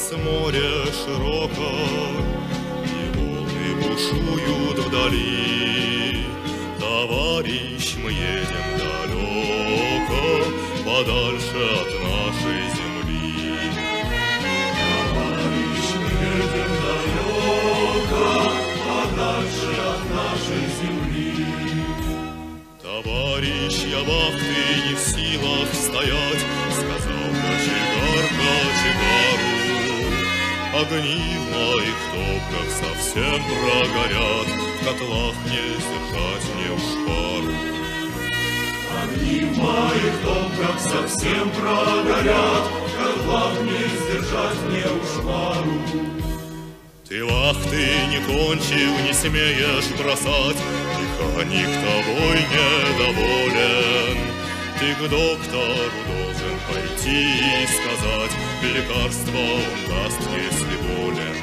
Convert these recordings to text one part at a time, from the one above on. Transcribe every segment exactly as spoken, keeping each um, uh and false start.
Сейчас море широко, и волны бушуют вдали. Товарищ, мы едем далеко, подальше от нашей земли. Товарищ, мы едем далеко, подальше от нашей земли. Товарищ, я вахты не в силах стоять, сказал кочегар кочегару. Огни в моих топках совсем прогорят, в котлах не сдержать мне уж пару. Огни в моих топках совсем прогорят, в котлах не сдержать мне уж пару. Ты вахты не кончил, не смеешь бросать, механик тобой недоволен. Ты к доктору должен пойти и сказать, лекарство он даст, если болен.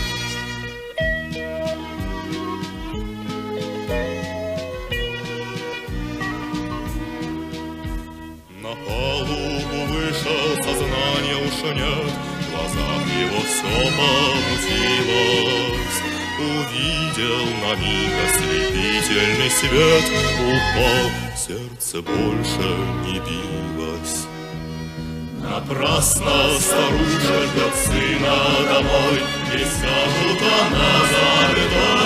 На палубу вышел, сознания уж нет, в глазах его все помутилось. Увидел на миг ослепительный свет, упал, сердце больше не билось. Напрасно старушка ждет сына домой, не скажут она за бедой.